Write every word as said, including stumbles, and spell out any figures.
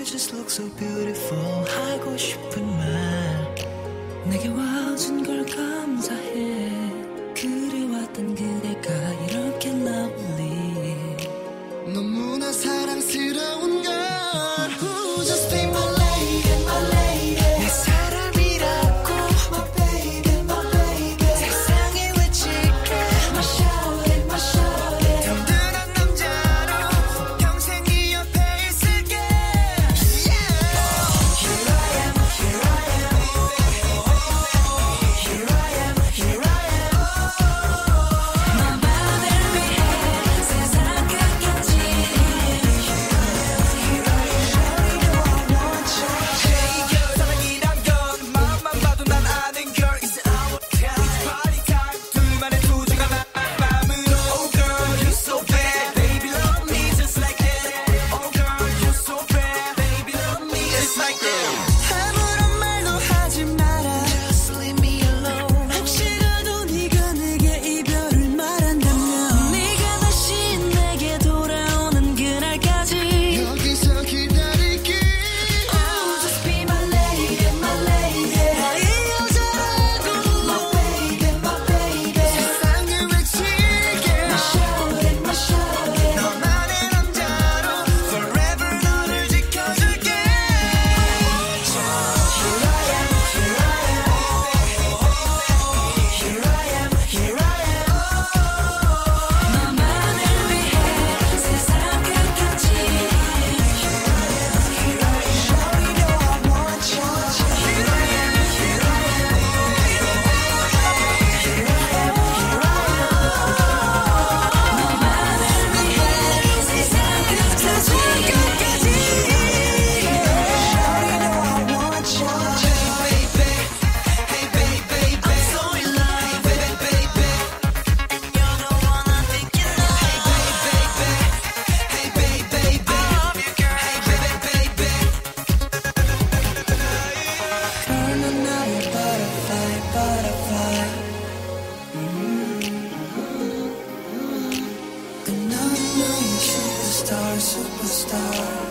just look so beautiful. 하고 싶은 말 내게 와준 걸 감사해. 그래왔던 그대가 이렇게 lovely. 너무나 사랑스러운 걸. Ooh, just be my lady, my lady. 내 사람이라고 my baby, my baby. 세상에 외칠게 my shawty, my shawty. 든든한 남자로 평생 네 옆에 있을게. Yeah. Here I am, here I am. Here I am, here I am. 너만을 위해 세상 끝까지. Superstar, superstar.